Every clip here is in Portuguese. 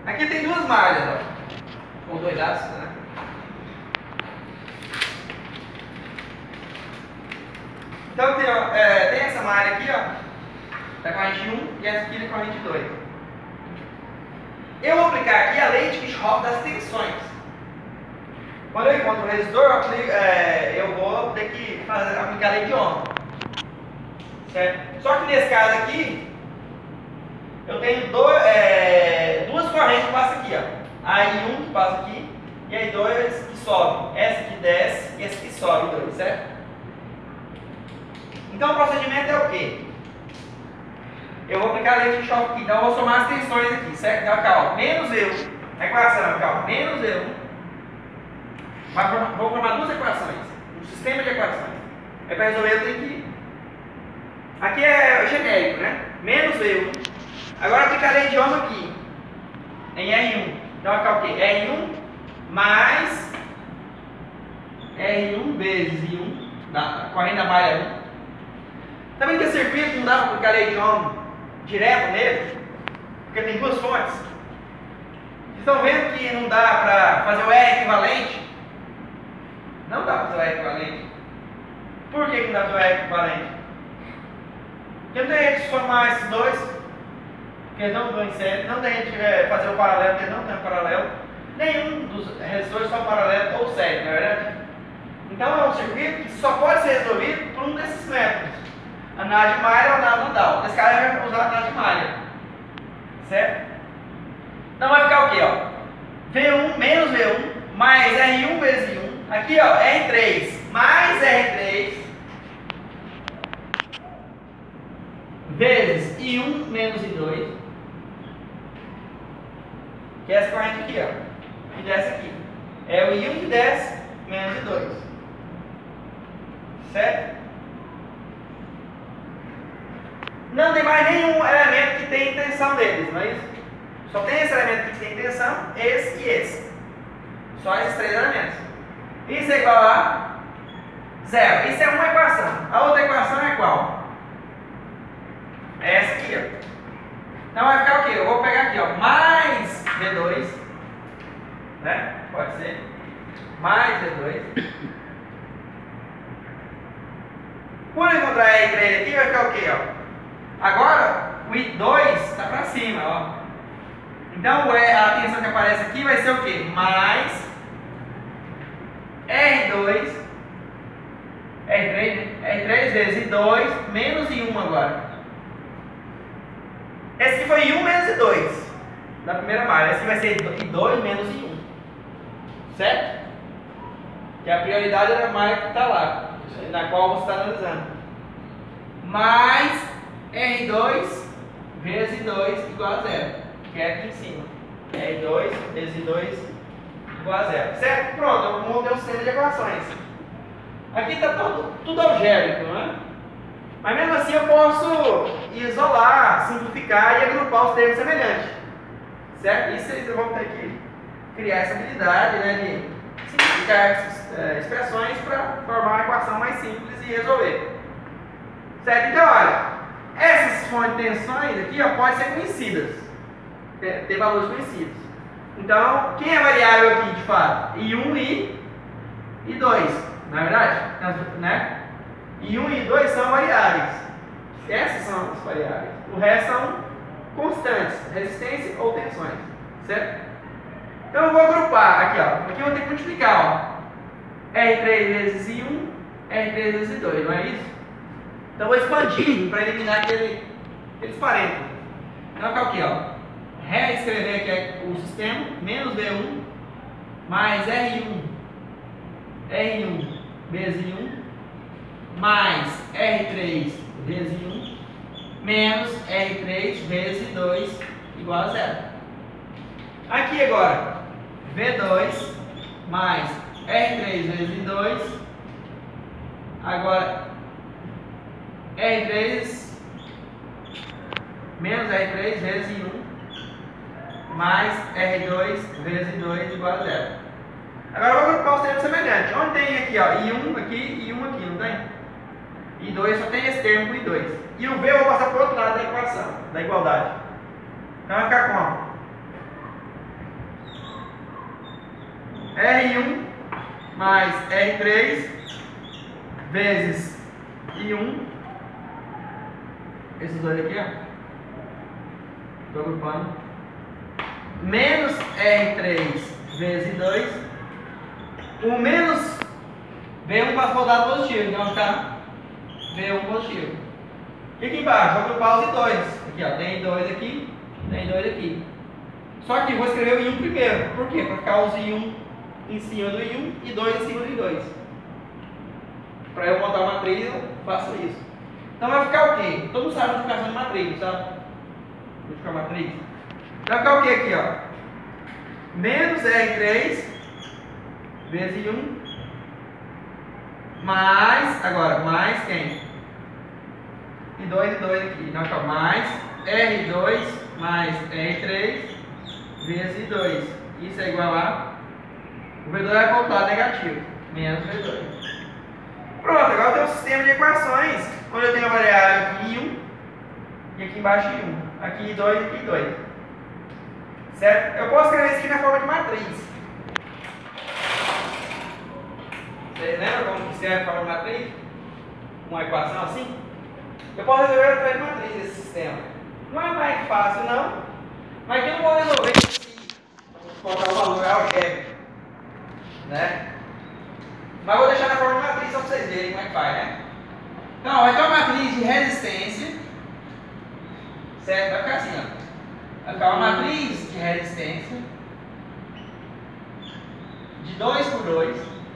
Aqui tem duas malhas, ó. Ou dois aços, né? Então tem, ó, tem essa malha aqui, ó, da corrente 1 e essa aqui da corrente 2. Eu vou aplicar aqui a lei de Kirchhoff das tensões. Quando eu encontro o resistor, eu vou ter que aplicar a lei de Ohm. Certo? Só que nesse caso aqui, eu tenho duas correntes que passam aqui, ó. A I1 que passa aqui e a I2 que sobe. Essa aqui desce e essa aqui sobe, I2, certo? Então o procedimento é o quê? Eu vou aplicar a lei de Kirchhoff aqui, então eu vou somar as tensões aqui, certo? Então, calma, menos E1, a equação, calma, menos E1, vou formar duas equações, um sistema de equações. Aí para resolver eu tenho que... Aqui é genérico, né? Menos E1, agora aplicar a lei de Ohm aqui, em R1, então vai ficar o quê? R1 mais R1 vezes I1, corrente da malha 1. Também que esse circuito não dá para aplicar a lei de Ohm direto nele, porque tem duas fontes. Vocês estão vendo que não dá para fazer o R equivalente? Não dá para fazer o R equivalente. Por que não dá para fazer o R equivalente? Porque não tem jeito de somar esses dois, porque eles não estão em série, não tem jeito de fazer o paralelo, porque não tem um paralelo. Nenhum dos resistores são paralelo ou série, não é verdade? Então é um circuito que só pode ser resolvido por um desses métodos. Análise de malha ou análise nodal. Nesse caso eu vou usar a análise de malha. Certo? Então vai ficar o quê? Ó? V1 menos V1 mais R1 vezes I1. Aqui ó, R3 mais R3 vezes I1 menos I2. Que é essa corrente aqui, ó. Que desce aqui. É o I1 que desce menos I2. Certo? Não tem mais nenhum elemento que tem tensão deles, não é isso? Só tem esse elemento aqui que tem tensão, esse e esse. Só esses três elementos. Isso é igual a zero. Isso é uma equação. A outra equação é qual? É essa aqui, ó. Então vai ficar o quê? Eu vou pegar aqui, ó, mais V2, né? Pode ser. Mais V2. Quando eu encontrar R3 aqui, vai ficar o quê, ó? Agora, o I2 está para cima, ó. Então, a tensão que aparece aqui vai ser o quê? Mais R2, R3, né? R3 vezes I2 menos I1 agora. Esse aqui foi I1 menos I2 da primeira malha. Esse aqui vai ser I2 menos I1. Certo? Que é a prioridade da malha que está lá, na qual você está analisando. Mais R2 vezes I2 igual a zero, que é aqui em cima. R2 vezes I2 igual a zero. Certo? Pronto, eu montei um sistema de equações. Aqui está tudo algébrico, não é? Mas mesmo assim eu posso isolar, simplificar e agrupar os termos semelhantes. Certo? Isso vocês vão ter que criar essa habilidade, né, de simplificar expressões para formar uma equação mais simples e resolver. Certo? Então, olha. Essas fontes de tensões aqui ó, podem ser conhecidas, ter valores conhecidos. Então, quem é variável aqui de fato? I1 e I2, não é verdade? Né? I1 e I2 são variáveis. Essas são as variáveis. O resto são constantes, resistência ou tensões. Certo? Então eu vou agrupar aqui, ó. Aqui eu vou ter que multiplicar, ó. R3 vezes I1, R3 vezes I2, não é isso? Então eu vou expandir para eliminar aqueles parênteses. Então vai ficar o quê? Ó? Reescrever aqui o sistema, menos V1 mais R1 vezes I1 mais R3 vezes I1 menos R3 vezes I2 igual a zero. Aqui agora, V2 mais R3 vezes I2, agora R3 menos R3 vezes I1 mais R2 vezes I2 igual a zero. Agora eu vou agrupar os termos semelhantes. Onde tem aqui, ó, I1 aqui e I1 aqui, não tem? I2 só tem esse termo com I2. E o V eu vou passar para o outro lado da equação, da igualdade. Então vai ficar como? R1 mais R3 vezes I1. Esses dois aqui, ó. Estou agrupando. Menos R3 vezes I2. O menos V1 para soldado positivo, então vai ficar V1 positivo. E aqui embaixo, vou agrupar os I2. Aqui, ó, tem I2 aqui, tem I2 aqui. Só que vou escrever o I1 primeiro. Por quê? Para ficar os I1 em cima do I1 e 2 em cima do I2. Para eu montar uma matriz, eu faço isso. Então vai ficar o quê? Todo mundo sabe a multiplicação de matriz, sabe? Multiplicar matriz. Vai ficar o quê aqui, ó? Menos R3 vezes I1 mais, agora, mais quem? I2 e 2 aqui. Então fica mais R2 mais R3 vezes I2. Isso é igual a... O V2 vai voltar negativo. Menos V2. Pronto, agora eu tenho um sistema de equações onde eu tenho a variável aqui I1 e aqui embaixo I1. Aqui I2 e aqui I2. Certo? Eu posso escrever isso aqui na forma de matriz. Vocês lembram como que escreve a forma de matriz? Uma equação assim? Eu posso resolver através de matriz esse sistema. Não é mais fácil, não. Mas aqui eu não vou resolver se colocar o valor algébrico. Né? Mas vou deixar na forma de matriz só para vocês verem como é que faz, né? Então, vai ter uma matriz de resistência. Certo? Vai ficar assim, ó. Vai ficar uma matriz de resistência de 2 por 2.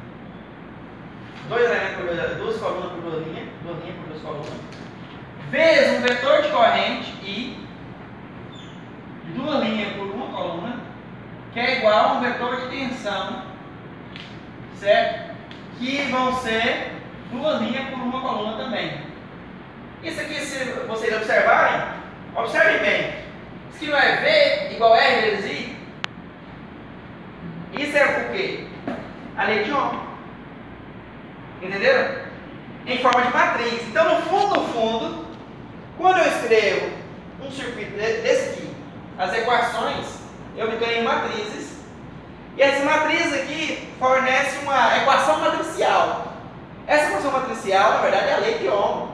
2 elementos por 2, 2 colunas por 2 linhas. 2 linhas por 2 colunas. Vezes um vetor de corrente I de 2 linhas por 1 coluna, que é igual a um vetor de tensão, certo? Que vão ser 2 linhas por 1 coluna também. Isso aqui, se vocês observarem, observem bem. Isso aqui não é V igual a R vezes I? Isso é o quê? A lei de Ohm. Entenderam? Em forma de matriz. Então, no fundo, quando eu escrevo um circuito desse aqui, as equações, eu me ganho em matrizes. E essas matrizes aqui fornecem uma equação matricial. Essa equação matricial, na verdade, é a lei de Ohm.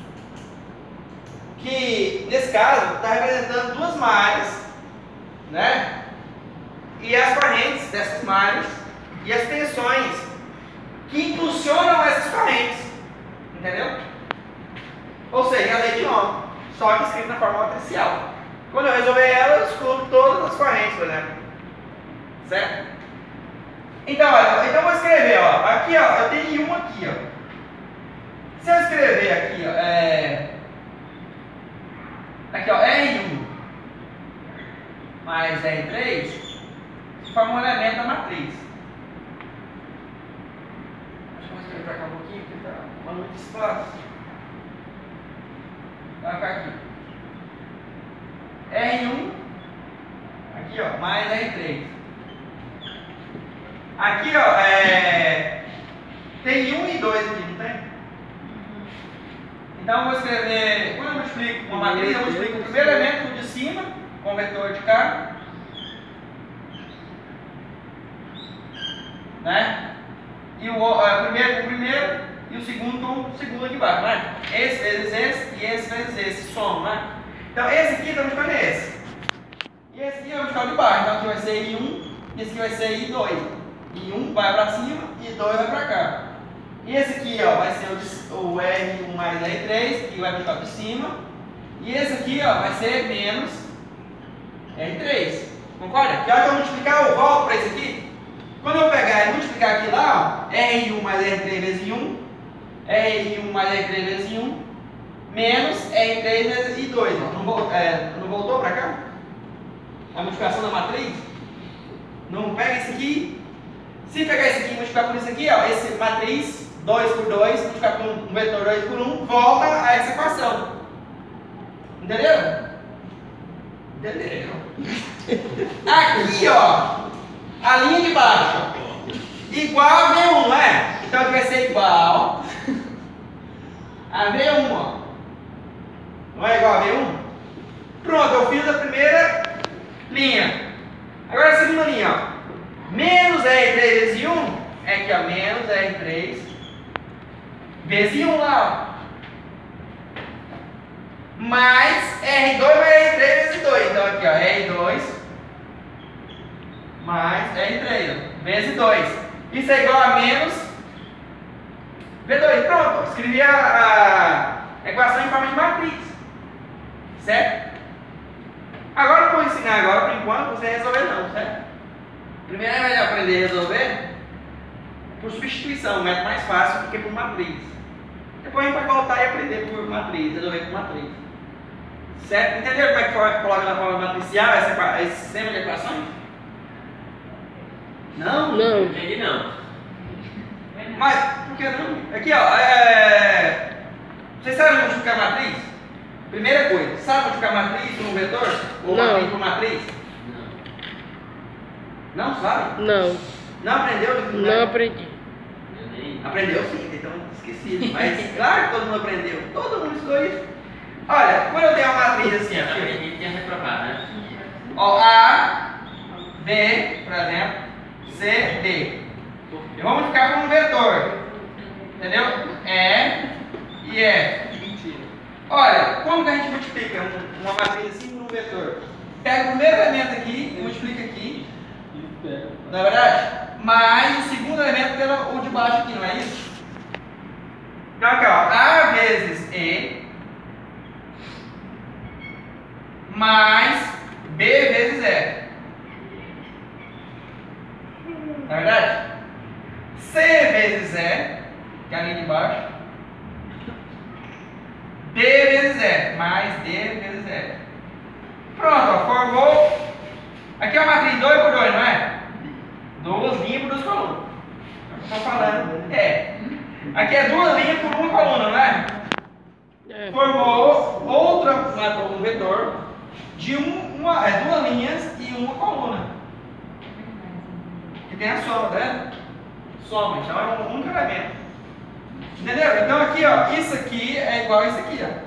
Que, nesse caso, está representando duas malhas, né? E as correntes dessas malhas e as tensões que impulsionam essas correntes. Entendeu? Ou seja, a lei de Ohm, só que escrita na forma matricial. Quando eu resolver ela, eu excluo todas as correntes, por exemplo. Certo? Então, olha, eu vou escrever, ó. Aqui, ó, eu tenho um aqui, ó. Se eu escrever aqui, ó, aqui, ó, R1 mais R3 forma um elemento da matriz. Acho que eu vou escrever pra cá um pouquinho, porque tá tomando muito espaço. Vai ficar aqui. R1, aqui, ó, mais R3. Aqui, ó, tem 1 e 2 aqui, não tem? Então eu vou escrever, quando eu multiplico uma matriz, eu multiplico o primeiro elemento de cima com o vetor de cá, né? E o primeiro com o primeiro e o segundo com o segundo aqui embaixo, né? Esse vezes esse e esse vezes esse, soma, né? Então esse aqui está multiplicando esse. E esse aqui é o multiplicado de baixo, então aqui vai ser I1 e esse aqui vai ser I2. I1 vai para cima e I2 vai para cá. E esse aqui, ó, vai ser o R1 mais R3, que vai para de cima. E esse aqui, ó, vai ser menos R3. Concorda? Que hora que eu multiplicar, eu volto para esse aqui. Quando eu pegar e multiplicar aqui lá, ó, R1 mais R3 vezes I1, R1 mais R3 vezes I1, menos R3 vezes I2. Ó. Não voltou para cá? A multiplicação da matriz? Não pega esse aqui. Se pegar esse aqui e multiplicar por isso aqui, ó, esse matriz 2 por 2, multiplicar por um vetor 2 por 1, volta a essa equação. Entenderam? Entenderam? Aqui, ó, a linha de baixo, igual a V1, não é? Então aqui vai ser igual a V1, ó. Não é igual a V1? Pronto, eu fiz a primeira linha. Agora a segunda linha, ó. Menos R3 aqui, ó, menos R3 vezes 1 lá, ó. Mais R2 mais R3 vezes 2. Então aqui, ó, R2 mais R3, ó, vezes 2. Isso é igual a menos V2. Pronto, escrevi a equação em forma de matriz. Certo? Agora eu vou ensinar, agora por enquanto, você resolver não, certo? Primeiro é melhor aprender a resolver por substituição, um método mais fácil do que por matriz. Depois a gente vai voltar e aprender por matriz, resolver por matriz. Certo? Entenderam como é que coloca na forma matricial esse sistema de equações? Não? Não. Entendi não. Mas, por que não? Aqui, ó, vocês sabem multiplicar matriz? Primeira coisa, sabe multiplicar matriz por um vetor? Ou Não. matriz por matriz? Não sabe? Não. Não aprendeu? Não aprendi. Eu nem. Aprendeu sim, então esqueci. Mas claro que todo mundo aprendeu. Todo mundo estudou isso. Olha, quando eu tenho uma matriz assim, Eu ó, aprendi que tinha reprovado, né? ó, A, B, por exemplo, C, D. Eu vou multiplicar por um vetor. Entendeu? E e F. Mentira. Olha, como que a gente multiplica uma matriz assim por um vetor? Pega o primeiro elemento aqui e multiplica aqui. Não é verdade? Mais o segundo elemento pelo o de baixo aqui, não é isso? Então aqui, ó, A vezes E mais B vezes F. Não é verdade? C vezes E, que é a linha de baixo, D vezes F, mais D vezes F. Pronto, ó, formou. Aqui é uma matriz 2 por 2, não é? Duas linhas por duas colunas. Estou falando. Aqui é duas linhas por uma coluna, não é? Formou um vetor de duas linhas e uma coluna. Que tem a soma, né? Soma, então é um único elemento. Entendeu? Então aqui, ó, isso aqui é igual a isso aqui, ó.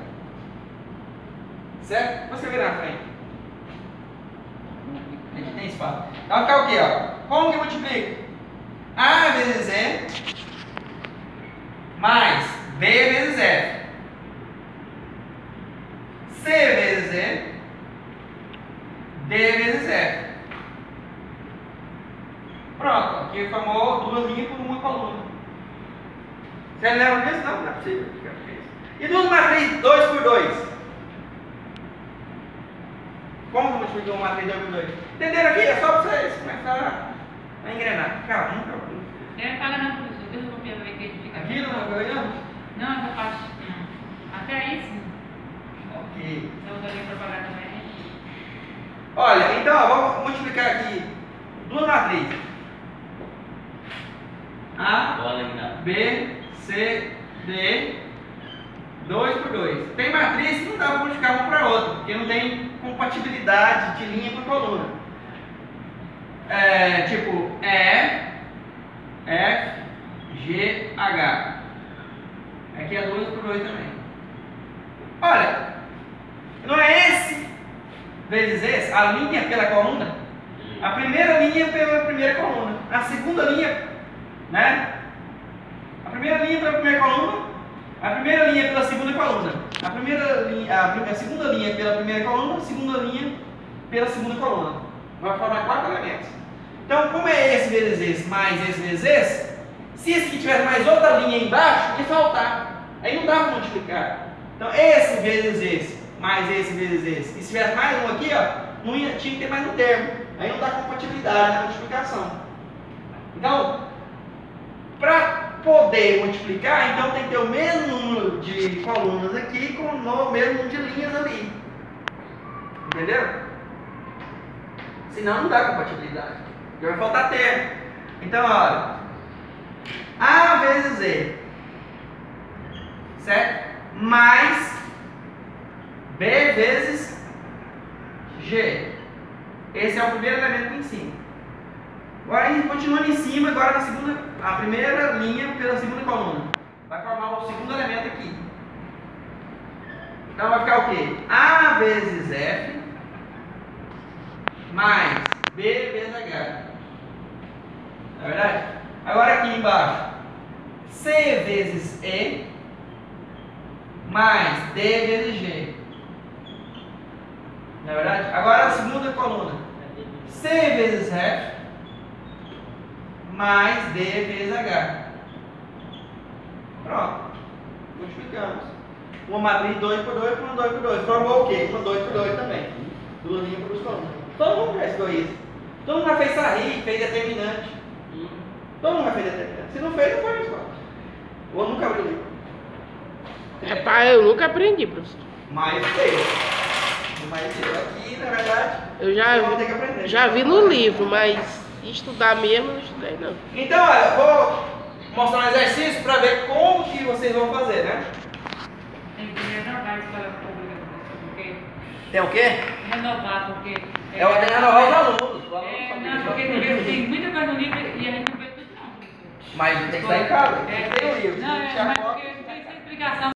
Certo? Vou escrever na frente. Aqui tem espaço. Então vai ficar o quê, ó? Como que multiplica? A vezes E mais B vezes F. C vezes E D vezes F. Pronto, aqui formou duas linhas por uma coluna. Você lembra disso? Não, não é possível. E duas matrizes 2 por 2. Como que multiplica uma matriz 2 por 2? Entenderam aqui? É só para vocês começar a engrenar. Calma, calma. Fala não, professor. Deixa eu copiar para ver que ele fica. Aqui não vai ver, não? Não, essa parte. Até aí sim. Ok. Eu usaria propaganda também. Olha, então, ó, vamos multiplicar aqui duas matrizes. A, Bola ainda. B, C, D, 2 por 2. Tem matriz que não dá para multiplicar uma para outra, porque não tem compatibilidade de linha por coluna. Tipo E, F, G, H. Aqui é 2 por 2 também. Olha, não é esse vezes esse, a linha pela coluna? A primeira linha pela primeira coluna. A segunda linha, né? A primeira linha pela primeira coluna. A primeira linha pela segunda coluna. A segunda linha pela primeira coluna. A segunda linha pela segunda coluna. Vai formar 4 elementos. Então, como é esse vezes esse mais esse vezes esse, se esse aqui tivesse mais outra linha embaixo, ia faltar. Aí não dá para multiplicar. Então, esse vezes esse mais esse vezes esse. E se tivesse mais um aqui, ó, não ia, tinha que ter mais um termo. Aí não dá compatibilidade na multiplicação. Então, para poder multiplicar, então tem que ter o mesmo número de colunas aqui com o mesmo número de linhas ali. Entendeu? Senão não dá compatibilidade. Vai faltar termo. Então, olha. A vezes E. Certo? Mais B vezes G. Esse é o primeiro elemento aqui em cima. Agora, continuando em cima, agora na segunda, a primeira linha pela segunda coluna. Vai formar o segundo elemento aqui. Então vai ficar o quê? A vezes F mais B vezes H. Não é verdade? Agora aqui embaixo, C vezes E mais D vezes G. Não é verdade? Agora a segunda coluna, C vezes F mais D vezes H. Pronto. Multiplicamos. Uma matriz 2 por 2 por uma 2 por 2. Formou o quê? Uma 2 por 2 também. Duas linhas por duas colunas. Todo mundo já estudou isso. Todo mundo já fez sarri, fez determinante. Todo mundo já fez determinante. Se não fez, não foi na escola. Ou nunca abriu livro. Rapaz, eu nunca aprendi, professor. Mas fez. Mas aqui, na verdade, Eu vocês vão ter que aprender. já vi no livro, mas estudar mesmo, não estudei não. Então, olha, eu vou mostrar um exercício para ver como que vocês vão fazer, né? Tem que renovar a escola pública, professor, porque... Tem o quê? Renovar, porque... É o renovar os alunos. Os alunos É, são não, porque tem muita coisa no livro e a gente não vê tudo não, professor. Mas tem que estar em casa. Tem que ter o livro. Não, Tem que tirar mas foto. porque tem essa explicação.